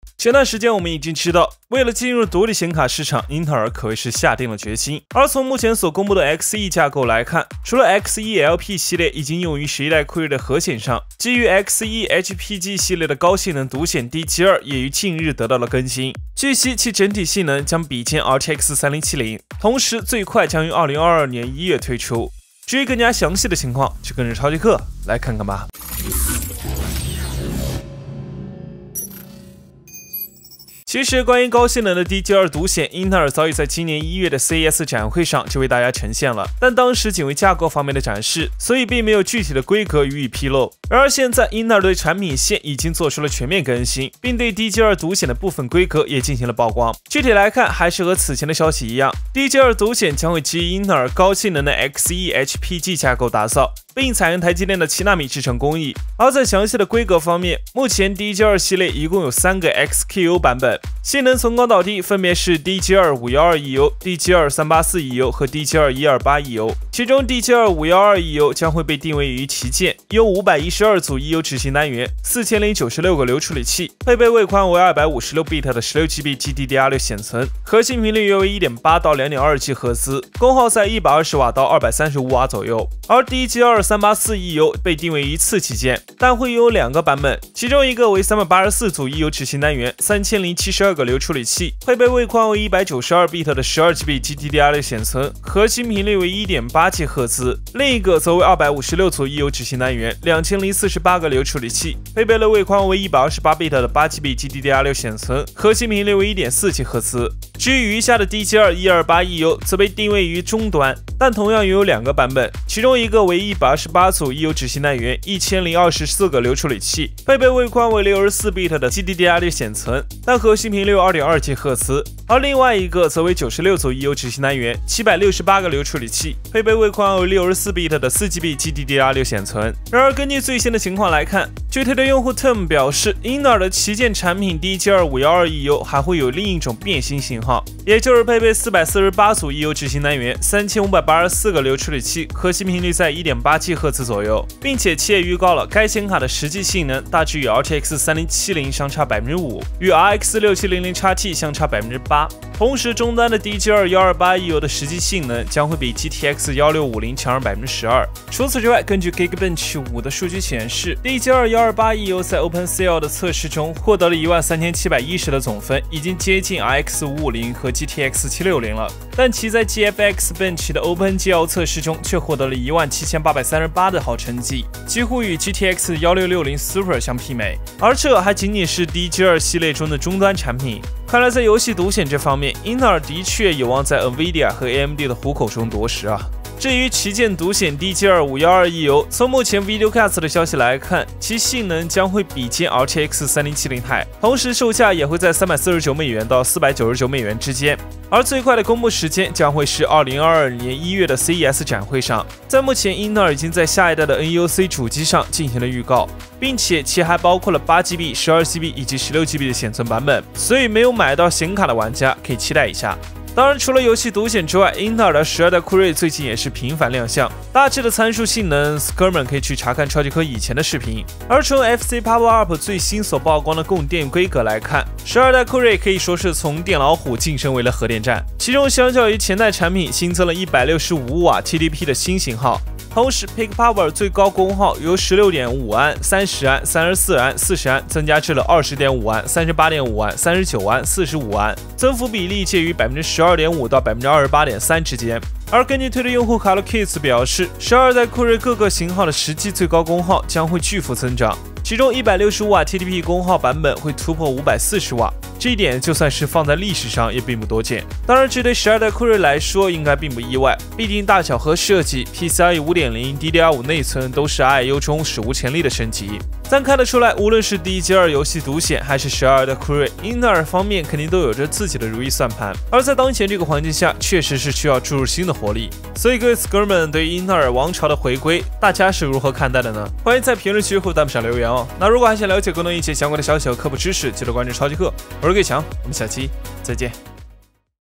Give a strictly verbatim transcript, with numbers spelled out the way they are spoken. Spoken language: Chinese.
前段时间我们已经知道，为了进入独立显卡市场，英特尔可谓是下定了决心。而从目前所公布的 X E 架构来看，除了 X E L P 系列已经用于十一代酷睿的核显上，基于 X E H P G 系列的高性能独显 D G 二也于近日得到了更新。据悉，其整体性能将比肩 R T X 三零七零，同时最快将于二零二二年一月推出。至于更加详细的情况，就跟着超级课来看看吧。其实，关于高性能的 D G 二独显，英特尔早已在今年一月的 C E S 展会上就为大家呈现了，但当时仅为架构方面的展示，所以并没有具体的规格予以披露。然而现在，英特尔对产品线已经做出了全面更新，并对 D G 二独显的部分规格也进行了曝光。具体来看，还是和此前的消息一样 ，D G 二独显将会基于英特尔高性能的 X E H P G 架构打造，并采用台积电的七纳米制程工艺。而在详细的规格方面，目前 D G 二系列一共有三个 X Q U 版本，性能从高到低分别是 D G 二五一二 E U、D G 二三八四 E U 和 D G 二一二八 E U。其中 D G 二五一二 E U 将会被定位于旗舰，有五百一十二组 E U 执行单元，四千零九十六个流处理器，配备位宽为二百五十六 bit 的十六 G B G D D R 六 显存，核心频率约为 一点八到两点二 吉赫兹，功耗在一百二十瓦到二百三十五瓦左右。而 D G 二三八四 E U 被定位于次旗舰，但会拥有两个版本，其中一个为三百八十四组 E U 执行单元，三千零七十二个流处理器，配备位宽为一百九十二 bit 的十二 G B G D D R 六 显存，核心频率为 一点八 吉赫兹。另一个则为二百五十六组 E U 执行单元，两千零四十八个流处理器，配备了位宽为一百二十八 bit 的八 G B G D D R 六 显存，核心频率为 一点四 吉赫兹。至于余下的 D G 二一二八 E U 则被定位于中端，但同样拥有两个版本，其中一个为一百二十八组 E U 执行单元，一千零二十四个流处理器，配备位宽为六十四 bit 的 G D D R 六 显存，但核心频率 二点二 吉赫兹。而另外一个则为九十六组 E U 执行单元，七百六十八个流处理器，配备位宽为六十四 bit 的 四 G B G D D R 六 显存。然而根据最新的情况来看，据推特用户 Tom 表示，英特尔的旗舰产品 D G 二五一二 E U 还会有另一种变形型号，也就是配备四百四十八组 E U 执行单元，三千五百八十四个流处理器，核心频率在 一点八 吉赫兹左右，并且其也预告了该显卡的实际性能大致与 R T X 三零七零相差 百分之五， 与 R X 六七零零 X T 相差 百分之八。同时，终端的 D G 二一二八 E U 的实际性能将会比 G T X 一六五零强上 百分之十二。除此之外，根据 Geekbench 五的数据显示 ，D G 二一二八 E U 在 OpenCL 的测试中获得了一万三千七百一十的总分，已经接近 R X 五五零和 G T X 七六零了。但其在 G F X Bench 的 OpenGL 测试中却获得了一万七千八百三十八的好成绩，几乎与 G T X 一六六零 Super 相媲美。而这还仅仅是 D G 二系列中的终端产品。看来在游戏独显这方面，英特尔的确有望在 NVIDIA 和 A M D 的虎口中夺食啊。至于旗舰独显 D G 二五一二 E U， 从目前 Videocast 的消息来看，其性能将会比肩 R T X 三零七零 Ti， 同时售价也会在三百四十九美元到四百九十九美元之间。而最快的公布时间将会是二零二二年一月的 C E S 展会上。在目前，英特尔已经在下一代的 N U C 主机上进行了预告，并且其还包括了 八 G B、十二 G B 以及十六 G B 的显存版本，所以没有买到显卡的玩家可以期待一下。当然，除了游戏独显之外，英特尔的十二代酷睿最近也是频繁亮相。大致的参数性能 ，Sker 们可以去查看超级科以前的视频。而从 F C Power Up 最新所曝光的供电规格来看，十二代酷睿可以说是从电老虎晋升为了核电站。其中，相较于前代产品，新增了一百六十五瓦 T D P 的新型号。同时 ，Peak Power 最高功耗由 十六点五安、三十安、三十四安、四十安增加至了 二十点五安、三十八点五安、三十九安、四十五安，增幅比例介于 百分之十二点五 到 百分之二十八点三 之间。而根据推特用户 ColorKids 表示，十二代酷睿各个型号的实际最高功耗将会巨幅增长，其中一百六十五瓦 T D P 功耗版本会突破五百四十瓦。这一点就算是放在历史上也并不多见。当然，这对十二代酷睿来说应该并不意外，毕竟大小和设计、PCIe 五点零、D D R 五 内存都是 I U 中史无前例的升级。但看得出来，无论是 D G 二游戏独显还是十二代酷睿，英特尔方面肯定都有着自己的如意算盘。而在当前这个环境下，确实是需要注入新的活力。所以各位 Sker 们对于英特尔王朝的回归，大家是如何看待的呢？欢迎在评论区或弹幕上留言哦。那如果还想了解更多一些相关的消息和科普知识，记得关注超级课。我是 K 强，我们下期再见。